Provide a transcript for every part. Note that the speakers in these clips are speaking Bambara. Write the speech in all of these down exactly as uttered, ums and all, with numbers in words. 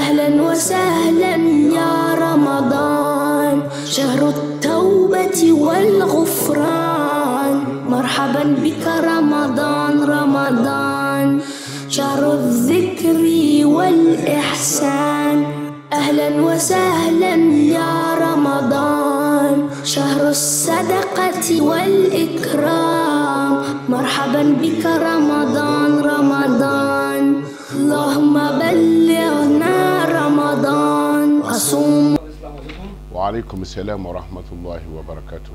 أهلا وسهلا يا رمضان شهر التوبة والغفران مرحبا بك رمضان رمضان شهر الذكر والإحسان أهلا وسهلا يا رمضان شهر الصدقة والإكرام مرحبا بك رمضان رمضان اللهم بلغنا رمضان أصوم. وعليكم السلام ورحمة الله وبركاته.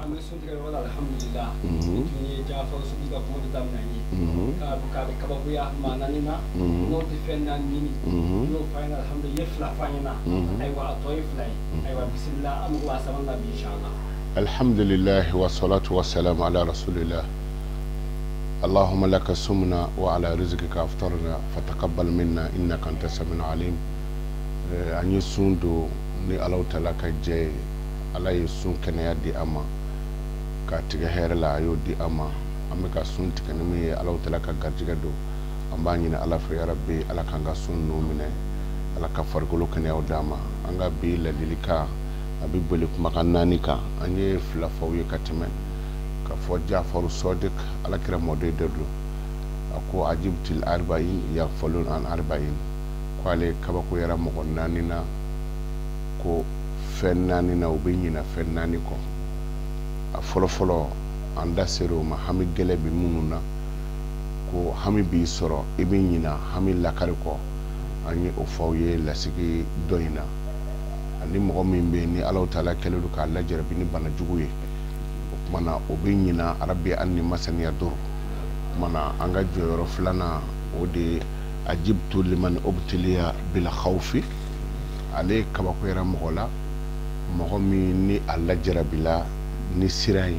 الحمد لله والصلاة والسلام على رسول الله. اللهم لك السمنا وعلى رزقك أفطرنا فتقبل منا إنك أنت السميع العليم. أن يسوندو ni alaw tala ka je ala yesun kenya di ama ka tiga here la yo di ama ameka sun tika ni mi alaw tala ka garjiga do amba ni ala fa ya rabbi ala kanga sun no mine ala ka fargolo kenya odama anga bi la dilika abi bole kuma kanani ka anye fla fawiye katime ka fo jafaru sodik ala kira mode dedo ako ajibtil arba'in yaghfalun an arba'in kwale kaba ko yara mo nani ko fennani na ubenyi na fennani ko a folo folo anda sero ma hami gele bi mununa ko hami bi soro ibenyi na hami lakari ko ani o fawye lasigi doina ani mo min be ni Allah taala kelelu ka Allah jarabi ni bana juguye mana ubenyi na rabbi anni masani yadur mana anga joyoro flana ode ajibtu liman ubtiliya bil khawfi ale kabako yara mogola mogo mi ni alla jarabila ni sirai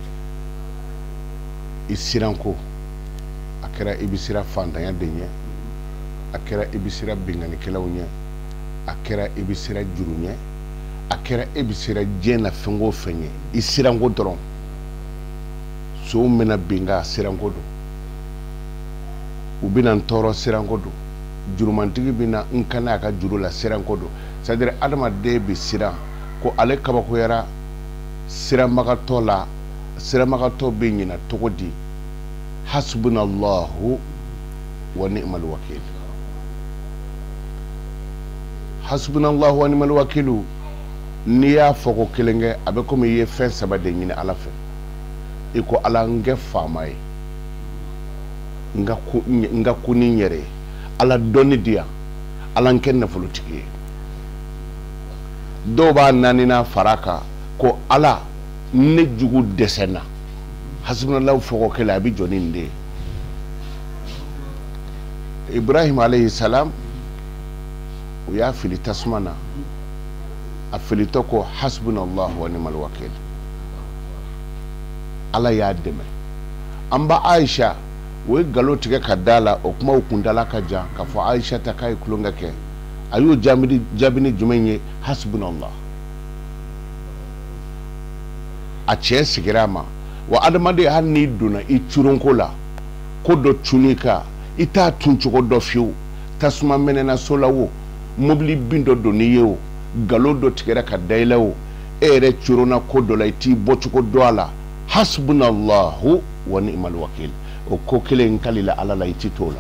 isiranko akera ibisira fandanya denye akera ibisira bingani kelawnya akera ibisira jurunye akera ibisira jena fengo fenye isiranko doron so mena binga siranko do ubina ntoro siranko do jurumantigi bina nkana ka juru la siranko do c'est-à-dire adama de bi sira ko ale kabako yara sira magato la sira magato be nyina togodi hasbunallahu wa ni'mal wakeel hasbunallahu wa ni'mal wakeel ni ya foko kelenge abe ko mi ye fen sabade nyina ala fe iko ala nge famay nga ku nga kuni nyere ala doni dia ala nkenna politiki doba nanina faraka ko ala ne jugu desena hasbunallahu foko kala bi joninde Ibrahim alayhi salam ya fili tasmana afilito ko hasbunallahu wa ni'mal wakeel ala ya deme amba Aisha we galo tiga kadala o kuma ukundala kaja ka fo Aisha ta kai kulunga ke ayu jamidi jabini jumenye hasbunallah a ce sigirama wa adamade hanni duna i churunkola ko do chunika ita tunchuko do fiu tasuma menena solawo mobli bindo do niyo galo do tigera kadailawo ere churuna ko do la iti bochuko do ala hasbunallahu wa ni'mal wakeel o ko kele nkalila ala la iti tola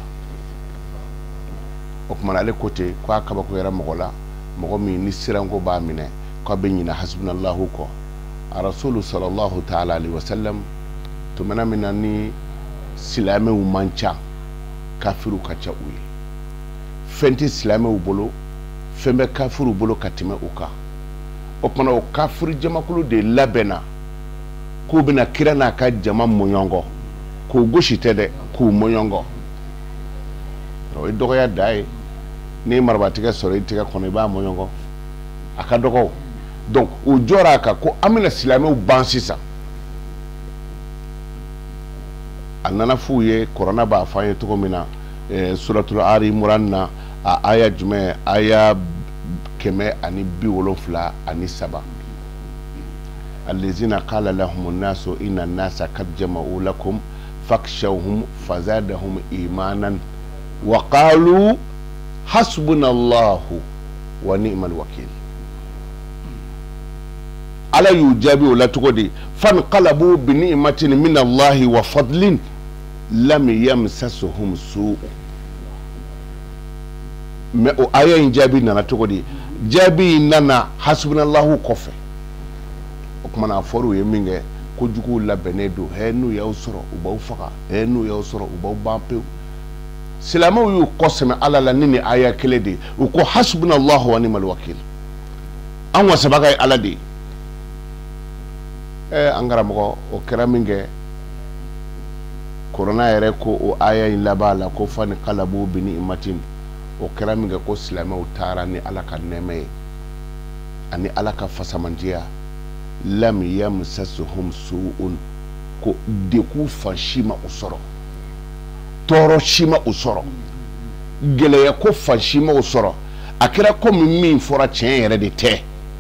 o kuma ale kote kwa kaba ko yara mogola mogo mi ni sirango ba mine ko be nyina hasbunallahu ko rasulu sallallahu ta'ala alaihi wasallam to mana minani silame u mancha kafiru kacha uyi fenti silame u bolo fembe kafiru bolo katime uka o kuma o kafiru jamakulu de labena ko bina kirana ka jama moyongo ko goshi tede ko moyongo o dogo ya dai ni marbatika sore tika kono ba moyongo aka dogo donc o jora ka ko amina silame u bansisa anana fuye corona ba faye to mina eh, suratul ari muranna a aya jume aya keme ani bi wolofla ani saba الذين قال لهم الناس إن الناس قد جمعوا لكم فاخشوهم فزادهم إيمانا وقالوا حسبنا الله wa ni'mal wakil. Ala y'u jaabi o la cogo di fanqalabu bi ni'matin min Allahi wa fadlin lam yamsasuhum su'u. Mais o aya in jaabi nana cogo di jaabi nana hasbunallahu kɔfɛ o kuma na fɔra ye min kɛ kojugu labɛnnen don hɛ n'u y'aw sɔrɔ u b'aw faga hɛ n'u y'aw sɔrɔ u b'aw ban pewu. Silamɛw y'u kɔsɛmɛ Ala la ni ni aya kelen de u ko hasbunallahu wa ni'mal wakil. An wa sabaga ye Ala de ye. Eh, an karamɔgɔ o kɛra min kɛ korona yɛrɛ ko o aya in laban la ko fani kalabu bi ni'matin o kɛra min kɛ ko silamɛw taara ni Ala ka nɛɛmɛ ye ani Ala ka fasamantiya lam yamsasuhum su'un ko deku fan si ma u sɔrɔ tɔɔrɔ si ma u sɔrɔ gɛlɛya ko fan si ma u sɔrɔ a kɛra komi min fɔra tiɲɛ yɛrɛ de tɛ.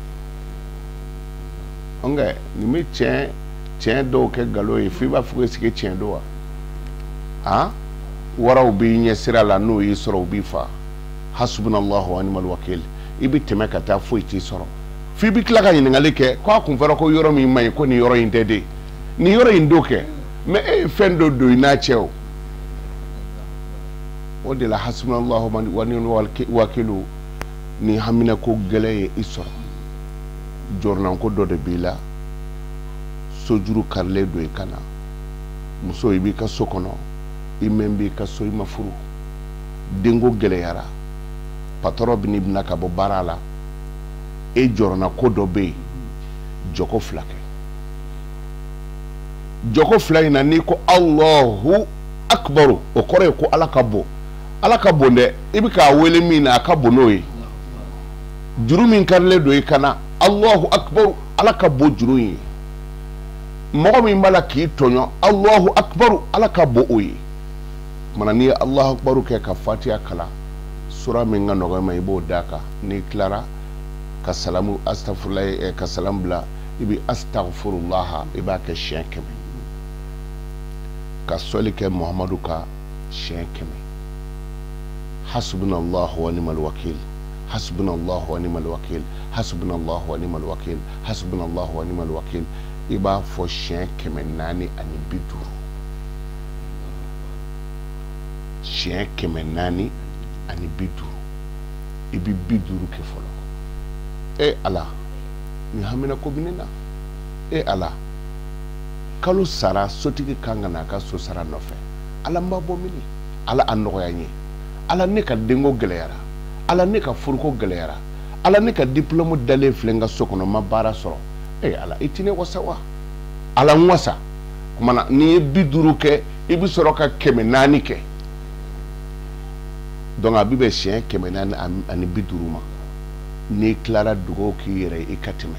Nka ni mi tiɲɛ tiɲɛ dɔw kɛ nkalon ye f'i b'a fɔ ko sigi tiɲɛ don wa han waraw b'i ɲɛ sira la n'o y'i sɔrɔ u b'i fa hasbunallahu wa ni'mal wakil i bɛ tɛmɛ ka taa foyi t'i sɔrɔ f'i bɛ tila ka ɲininkali kɛ ko a kun fɔra ko yɔrɔ min man ɲi ko nin yɔrɔ in tɛ de nin yɔrɔ in do kɛ mais e ye fɛn dɔ don i n'a cɛ o o de la hasbunallahu wa ni'mal wakilu ni hamina ko gɛlɛn ye i sɔrɔ jɔrɔnanko dɔ de b'i la sojuru karilen don i kan na muso i b'i ka so kɔnɔ i mɛn b'i ka so i ma furu denko gɛlɛyara patɔrɔn bɛ n'i bɛna ka bɔ baara la e jɔrɔnanko dɔ bɛ yen jɔko fila kɛ jɔko fila in na n'i ko Allahu akbaru o kɔrɔ ye ko Ala ka bon Ala ka bon dɛ i bɛ k'a wele min na a ka bon n'o ye juru min karilen don i kan na Allahu akbar Ala ka bon juru ye mɔgɔ min b'a la k'i tɔɲɔ Allahu akbar Ala ka bon o ye mana n'i ye Allahu akbar kɛ ka Fatiha kalan sura min ka nɔgɔ ma i b'o d'a kan n'i tilara ka salamu astaghfirullah ka salam bila i bɛ astaghfirullah i b'a kɛ siɲɛ kɛmɛ ka sɔli kɛ Muhamadu ka siɲɛ kɛmɛ hasbunallahu wa ni'mal wakil hasbunallahu wa ni'mal wakil hasbunallahu wa ni'mal wakil hasbunallahu wa ni'mal wakil i b'a fɔ siɲɛ kɛmɛ naani ani bi duuru siɲɛ kɛmɛ naani ani bi duuru i bɛ bi duuru kɛ fɔlɔ e Ala nin hamina ko bɛ ne na e Ala kalo sara sotigi kan ka n'a ka so sara nɔfɛ Ala n b'a bɔ mini Ala a nɔgɔya n ye Ala ne ka denko gɛlɛyara Ala ne ka furuko gɛlɛyara Ala ne ka diplôme dalen filɛ n ka so kɔnɔ ma baara sɔrɔ e Ala i tɛ ne wasa wa Ala n wasa kumana n'i ye bi duuru kɛ i bɛ sɔrɔ ka kɛmɛ naani kɛ donc a bɛ bɛn siɲɛ kɛmɛ naani ani bi duuru ma n'i tilara dugawu k'i yɛrɛ ye i ka tɛmɛ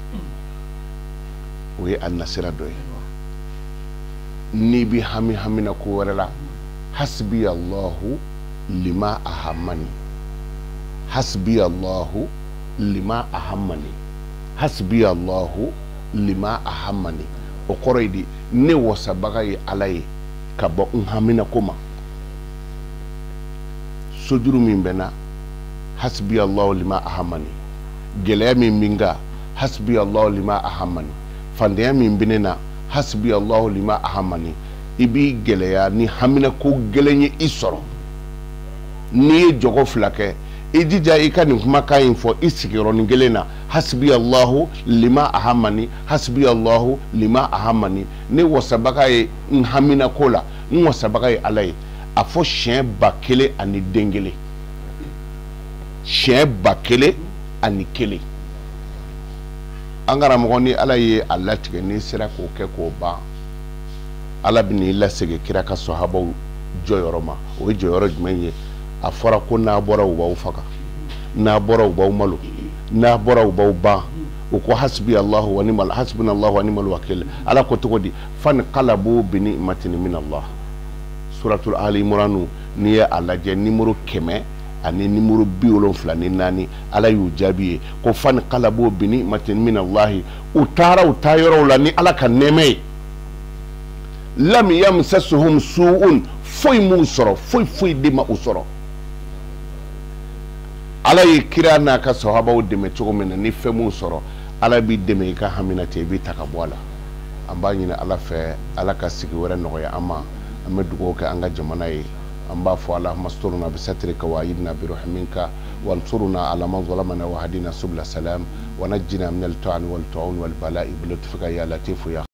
o ye a nasira dɔ ye n'i bɛ hami hamina ko wɛrɛ la hasbi Allahu lima ahamani hasbi Allahu lima ahamani hasbi Allahu lima ahamani o kɔrɔ ye di ne wasabaga ye Ala ye ka bɔ n hamina ko ma sojuru min bɛ na hasbi Allahu lima ahamani gɛlɛya min bɛ n kan hasbi Allahu lima ahamani fandanya min bɛ ne na hasbi Allahu lima ahamani i b'i gɛlɛya ni hamina ko gɛlɛn ye i sɔrɔ n'i ye jɔgo fila kɛ i jija i ka nin kumakan in fɔ i sigiyɔrɔnin kelen na hasbi Allahu lima ahamani hasbi Allahu lima ahamani ne wasabaga ye n hamina ko la n wasabaga ye Ala ye a fɔ siɲɛ ba kelen ani den kelen siɲɛ ba kelen ani kelen an karamɔgɔ ni Ala ye a latigɛ n'i sera k'o kɛ k'o ban Ala bɛ n'i lasegin kira ka sahabaw jɔyɔrɔ ma o ye jɔyɔrɔ jumɛn ye a fɔra ko n'a bɔra u b'aw faga n'a bɔra u b'aw malo n'a bɔra u b'aw ban u ko hasbi Allahu wa ni'mal hasbunallahu wa ni'mal wakil Ala ko cogo di fanqalabu bi ni'matin min Allah suratul Ali Imran n'i ye a lajɛ numéro kɛmɛ ani numéro bi wolonfila ni naani Ala y'u jaabi ye ko fanqalabu bi ni'matin min Allah u taara u taa yɔrɔw la ni Ala ka nɛɛmɛ ye lam yamsasuhum su'un foyi m'u sɔrɔ foyi foyi de ma u sɔrɔ ala ye kira n'a ka sahabaw dɛmɛ cogo min na ni fɛn mun sɔrɔ ala b'i dɛmɛ i ka hamina te i b'i ta ka bɔ a la an b'a ɲini ala fɛ ala ka sigi wɛrɛ nɔgɔya an ma an bɛ dugawu kɛ an ka jamana ye an b'a fɔ allahumma asturna bi satrika wa aidna bi rahminka wansurna ala man zalamana wa hadina subla salam wa najjina min al-ta'an wal ta'un wal bala'i bi lutfika ya latifu ya